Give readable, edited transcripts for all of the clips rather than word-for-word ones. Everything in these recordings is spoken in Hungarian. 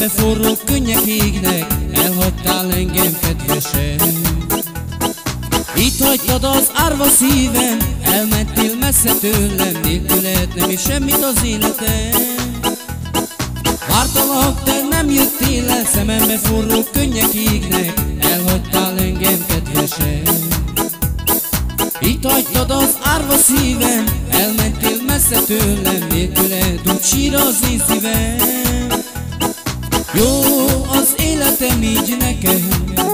Szemembe forró könnyek égnek, elhagytál engem kedvesem. Itt hagytad az árva szívem, elmentél messze tőlem, nélküled nem is semmit az életem. Vártalak, te nem jöttél el, szemembe forró könnyek égnek, elhagytál engem kedvesem. Itt hagytad az árva szívem, elmentél messze tőlem, nélküled úgy sír az én szívem. Jó az életem így nekem,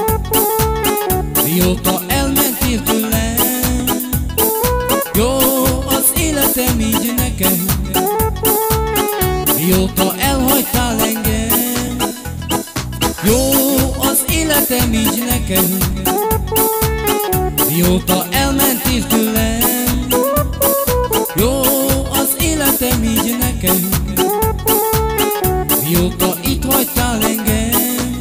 mióta elmentél tőlem. Jó az életem így nekem, mióta elhagytál engem. Jó az életem így nekem, mióta elmentél tőlem. Jó az életem így nekem, mióta itt hagytál engem.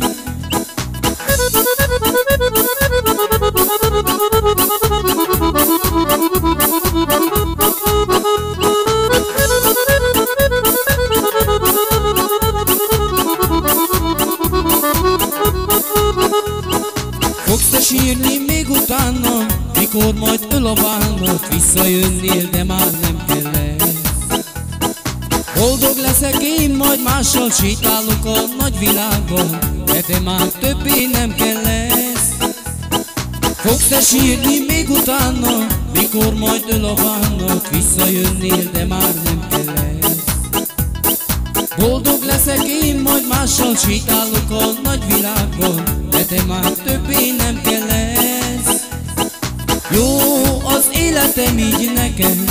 Fogsz te sírni még utána, mikor majd öl a bánat, visszajönnél, de már nem kell lesz. Boldog leszek én, majd mással sétálok a nagy világban, de te már többé nem kell lesz. Fogsz te sírni még utána, mikor majd öl a bánat, visszajönnél, de már nem kell lesz. Boldog leszek én, majd mással sétálok a nagy világban, de te már többé nem kell lesz. Jó az életem így nekem,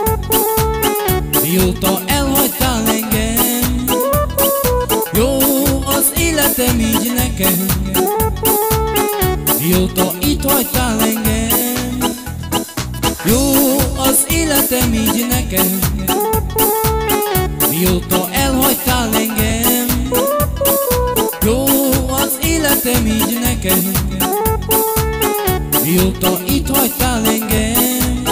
mióta elhagytál engem. Jó az életem így nekem, mióta itt hagytál engem. Jó az életem így nekem, mióta elhagytál engem. Jó az életem így nekem, mióta itt hagytál engem.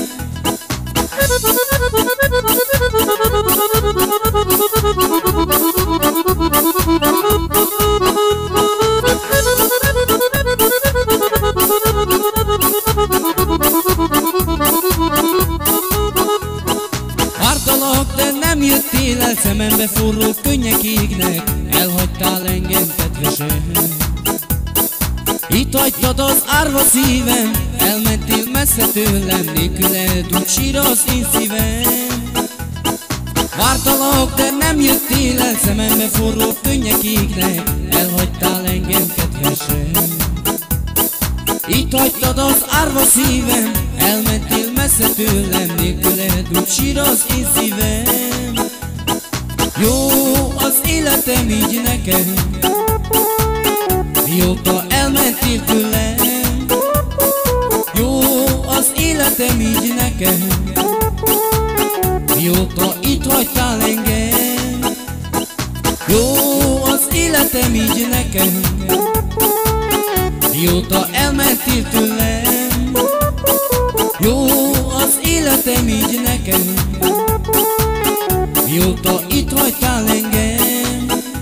Vártalak, de nem jöttél el, szemembe forró könnyek égnek, elhagytál engem kedvesem. Itt hagytad az árva szívem, elmentél messze tőlem, nélküled úgy sír az én szívem. Vártalak, de nem jöttél el, szemembe forró könnyek égnek, elhagytál engem kedvesem. Itt hagytad az árva szívem, elmentél messze tőlem, nélküled úgy sír az én szívem. Jó az életem így nekem, mióta elmentél tőlem. Jó az életem így nekem, mióta itt hagytál engem. Jó az életem így nekem, mióta elmentél tőlem. Jó az életem így nekem, mióta itt hagytál engem.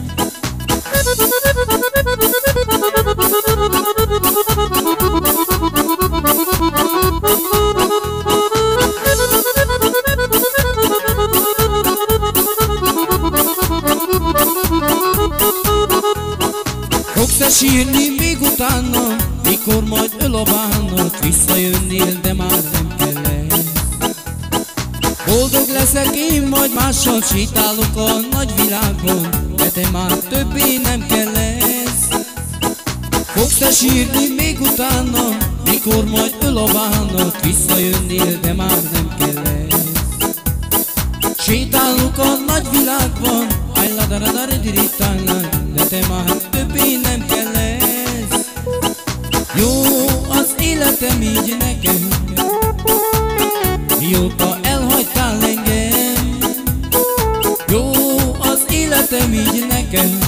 Fogsz te sírni még utána, mikor majd öl a bánat, visszajönnél, de már nem kell lesz. Boldog leszek én, majd mással sétálok a nagy világban, de te már többé nem kell lesz. Fogsz te sírni még utána, mikor majd öl a bánat, visszajönnél, de már nem kell lesz. Sétálok a nagy világban, de te már többé nem kell lesz. Jó az életem így nekem, mióta elhagytál engem. Jó az életem így nekem,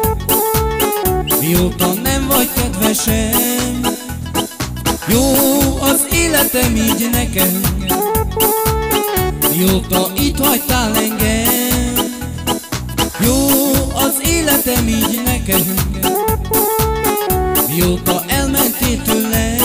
mióta nem vagy kedvesem. Jó az életem így nekem, mióta itt hagytál engem. Jó az életem életem így nekem. Mióta elmentél tőlem,